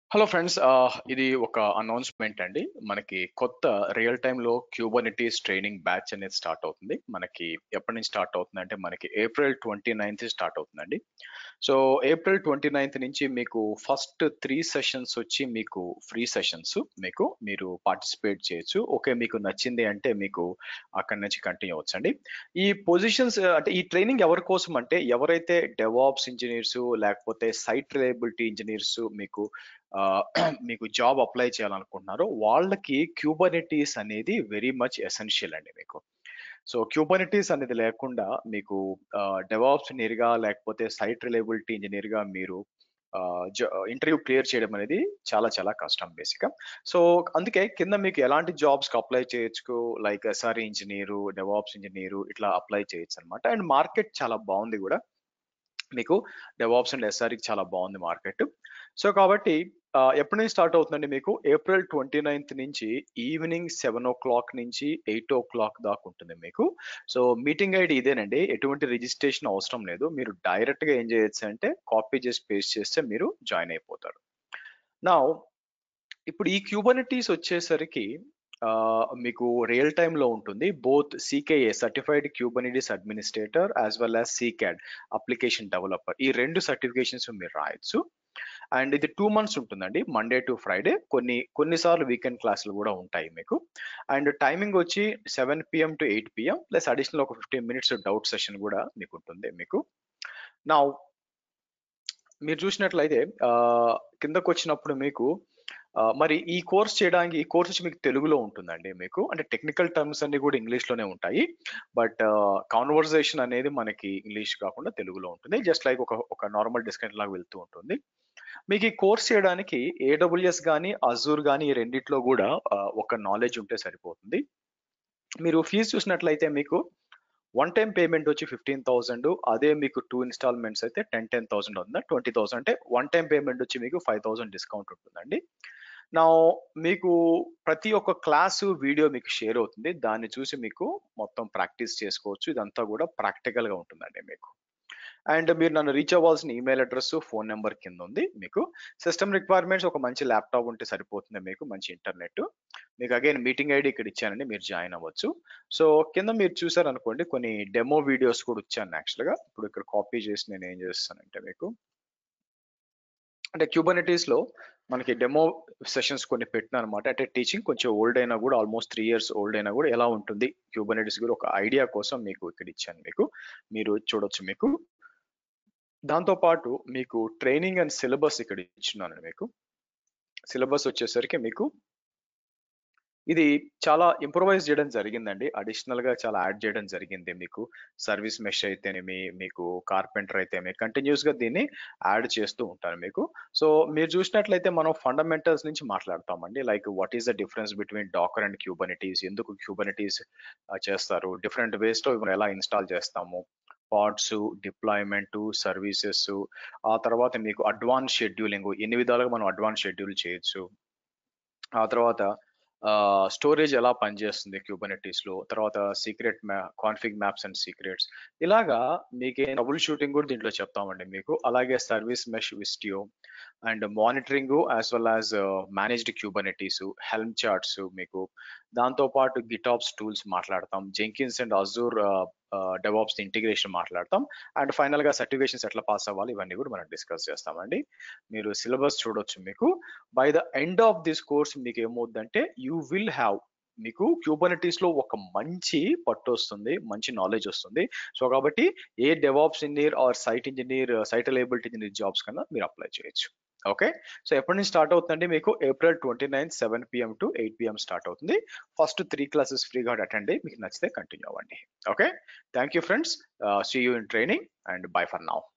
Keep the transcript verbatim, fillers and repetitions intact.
Hello friends. ఇది ఒక announcement అండి. మనకి కొత్త రియల్ టైమ్‌లో క్యూబర్నిటీస్ ట్రైనింగ్ బ్యాచ్ అనేది స్టార్ట్ అవుతుంది. మనకి ఎప్పటి నుంచి స్టార్ట్ అవుతుందంటే మనకి ఏప్రిల్ ట్వంటీ నైన్త్ స్టార్ట్ అవుతుందండి. సో, ఏప్రిల్ ట్వంటీ నైన్త్ నుంచి మీకు ఫస్ట్ త్రీ సెషన్స్ వచ్చి మీకు ఫ్రీ సెషన్స్. మీకు మీరు పార్టిసిపేట్ చేయొచ్చు. ఓకే. మీకు నచ్చింది అంటే మీకు అక్కడి నుంచి కంటిన్యూ అవ్వచ్చండి. ఈ పొజిషన్స్ అంటే ఈ ట్రైనింగ్ ఎవరి కోసం అంటే ఎవరైతే డెవాప్స్ ఇంజినీర్స్ లేకపోతే సైట్ రిలయబిలిటీ ఇంజినీర్స్ మీకు ఆహ్, మీకు జాబ్ అప్లై చేయాలనుకుంటున్నారో వాళ్ళకి క్యూబర్నిటీస్ అనేది వెరీ మచ్ ఎసెన్షియల్ అండి మీకు. సో, క్యూబర్నిటీస్ అనేది లేకుండా మీకు ఆహ్, డెవాప్స్ ఇంజినీర్‌గా లేకపోతే సైట్ రిలయబిలిటీ ఇంజినీర్‌గా మీరు ఆహ్, జ ఇంటర్వ్యూ క్లియర్ చేయడం అనేది చాలా చాలా కష్టం బేసిక్‌గా. సో, అందుకే కింద మీకు ఎలాంటి జాబ్స్‌కి అప్లై చేయొచ్చు like SRE engineer, DevOps engineer ఇట్లా అప్లై చేయొచ్చనమాట. అండ్ మార్కెట్ చాలా బావుంది గూడా. మీకు డెవాప్స్ అండ్ ఎస్ఆర్‌కి చాలా బావుంది మార్కెట్. సో, కాబట్టి ఆహ్, ఎప్పటి నుంచి స్టార్ట్ అవుతుందండి మీకు ఏప్రిల్ ట్వంటీ నైన్త్ నుంచి ఈవినింగ్ సెవెన్ నుంచి ఎయిట్ దాకా ఉంటుంది మీకు. సో, మీటింగ్ ఐడీ ఇదేనండి. ఎటువంటి రిజిస్ట్రేషన్ అవసరం లేదు. మీరు డైరెక్ట్‌గా ఏం చేయొచ్చంటే కాపీ చేసి పేస్ట్ చేస్తే మీరు జాయిన్ అయిపోతారు. నౌ ఇప్పుడు ఈ క్యూబర్నిటీస్ వచ్చేసరికి ఆహ్, మీకు రియల్ టైమ్‌లో ఉంటుంది. Both CKA certified Kubernetes administrator as well as CKAD application developer. ఈ రెండు సర్టిఫికేషన్స్ మీరు రాయొచ్చు. అండ్ ఇది టూ మంత్స్ ఉంటుందండి. Monday to Friday. కొన్ని కొన్ని సార్లు వీకెండ్ క్లాసులు గూడా ఉంటాయి మీకు. అండ్ టైమింగ్ వచ్చి seven PM to eight PM plus additional ఒక ఫిఫ్టీన్ మినిట్స్ డౌట్ సెషన్ గూడా మీకుంటుంది మీకు. నౌ మీరు చూసినట్లయితే ఆహ్, కిందకొచ్చినప్పుడు మీకు ఆహ్, మరి ఈ కోర్స్ చేయడానికి ఈ కోర్స్ వచ్చి మీకు తెలుగులో ఉంటుందండి మీకు. అంటే టెక్నికల్ టర్మ్స్ అన్నీ గూడా ఇంగ్లీష్‌లోనే ఉంటాయి. బట్ కన్వర్జేషన్ అనేది మనకి ఇంగ్లీష్ కాకుండా తెలుగులో ఉంటుంది. జస్ట్ లైక్ ఒక ఒక నార్మల్ డిస్కషన్ లాగా వెళ్తూ ఉంటుంది. మీకు ఈ కోర్స్ చేయడానికి ఏడబ్ల్యూఎస్ గాని, అజూర్ గాని ఈ రెండిట్లో గూడా ఆహ్, ఒక నాలెడ్జ్ ఉంటే సరిపోతుంది. మీరు ఫీజ్ చూసినట్లయితే మీకు వన్ టైమ్ పేమెంట్ వచ్చి ఫిఫ్టీన్ థౌసండ్. అదే మీకు టూ ఇన్‌స్టాల్‌మెంట్స్ అయితే టెన్, టెన్ థౌసండ్ అవుతుందా? ట్వంటీ థౌసండ్ అంటే వన్ టైమ్ పేమెంట్ వచ్చి మీకు ఫైవ్ థౌసండ్ డిస్కౌంట్ ఉంటుందండి. నౌ మీకు ప్రతి ఒక్క క్లాసు వీడియో మీకు షేర్ అవుతుంది. దాన్ని చూసి మీకు మొత్తం ప్రాక్టీస్ చేసుకోవచ్చు. ఇదంతా గూడా ప్రాక్టికల్‌గా ఉంటుందండి మీకు. అండ్ మీరు నన్ను రీచ్ అవ్వాల్సిన ఈమెయిల్ అడ్రెస్, ఫోను నంబర్ కిందుంది మీకు. సిస్టమ్ రిక్వైర్మెంట్స్ ఒక మంచి ల్యాప్‌టాప్ ఉంటే సరిపోతుంది మీకు. మంచి ఇంటర్నెట్. మీకు అగైన్ మీటింగ్ ఐడీ ఇక్కడ ఇచ్చానండి. మీరు జాయిన్ అవ్వచ్చు. సో, కింద మీరు చూసారనుకోండి కొన్ని డెమో వీడియోస్ కూడా ఇచ్చాను యాక్చువల్‌గా. ఇప్పుడు ఇక్కడ కాపీ చేసి నేనేం చేస్తానంటే మీకు అంటే క్యూబర్నిటీస్‌లో మనకి డెమో సెషన్స్ కొన్ని పెట్టినానన్నమాట. అంటే టీచింగ్ కొంచెం ఓల్డ్ అయినా గూడా ఆల్‌మోస్ట్ త్రీ ఇయర్స్ ఓల్డ్ అయినా గూడా ఎలా ఉంటుంది క్యూబర్నిటీస్ కూడా ఒక ఐడియా కోసం మీకు ఇక్కడ ఇచ్చాను మీకు. మీరు చూడొచ్చు మీకు. దాంతో పాటు మీకు ట్రైనింగ్ అండ్ సిలబస్ ఇక్కడ ఇచ్చున్నానండి మీకు. సిలబస్ వచ్చేసరికి మీకు ఇది చాలా ఇంప్రూవైజ్ చేయడం జరిగిందండి. అడిషనల్‌గా చాలా యాడ్ చేయడం జరిగింది మీకు. సర్వీస్ మెష్ అయితేనేమి, మీకు కార్పెంటర్ అయితేనేమి కంటిన్యూయస్‌గా దీన్ని యాడ్ చేస్తూ ఉంటాను మీకు. సో, మీరు చూసినట్లయితే మనం ఫండమెంటల్స్ నుంచి మాట్లాడతామండి. Like what is the difference between Docker and Kubernetes? ఎందుకు క్యూబర్నిటీస్ ఆహ్, చేస్తారు? డిఫరెంట్ వేస్‌లో మనం ఎలా ఇన్‌స్టాల్ చేస్తాము? పాడ్సు, డిప్లాయ్‌మెంటు, సర్వీసెసు, ఆ తర్వాత మీకు అడ్వాన్స్ షెడ్యూలింగు ఎన్ని విధాలుగా మనం అడ్వాన్స్ షెడ్యూల్ చేయొచ్చు. ఆ తర్వాత ఆహ్, స్టోరేజ్ ఎలా పనిచేస్తుంది క్యూబర్నిటీస్‌లో. తర్వాత సీక్రెట్ మ్యా కాన్ఫిగ్ మ్యాప్స్ అండ్ సీక్రెట్స్. ఇలాగా మీకే ట్రబుల్ షూటింగ్ కూడా దీంట్లో చెప్తామండి మీకు. అలాగే service mesh Istio and monitoring as well as managed Kubernetes, Helm charts మీకు. దాంతో పాటు గిటాప్స్ టూల్స్ మాట్లాడతాం. Jenkins and Azure ah, ah, DevOps integration మాట్లాడతాం. అండ్ ఫైనల్‌గా సర్టిఫికేషన్స్ ఎట్లా పాస్ అవ్వాలి ఇవన్నీ కూడా మనం డిస్కస్ చేస్తామండి. మీరు సిలబస్ చూడొచ్చు మీకు. By the end of this course మీకేమవుద్దంటే యూ విల్ హావ్ మీకు క్యూబర్నిటీస్‌లో ఒక మంచి పట్టొస్తుంది. మంచి నాలెడ్జ్ వస్తుంది. సో, కాబట్టి ఏ DevOps engineer or site engineer, site reliability engineer jobs కన్నా మీరు అప్లై చేయొచ్చు. ఓకే. సో, ఎప్పటి నుంచి స్టార్ట్ అవుతుందండి మీకు April twenty ninth seven PM to eight PM start అవుతుంది. ఫస్ట్ త్రీ క్లాసెస్ ఫ్రీగా అటెండ్ అయ్యి మీకు నచ్చితే కంటిన్యూ అవ్వండి. Okay. Thank you friends. Ah, see you in training and bye for now.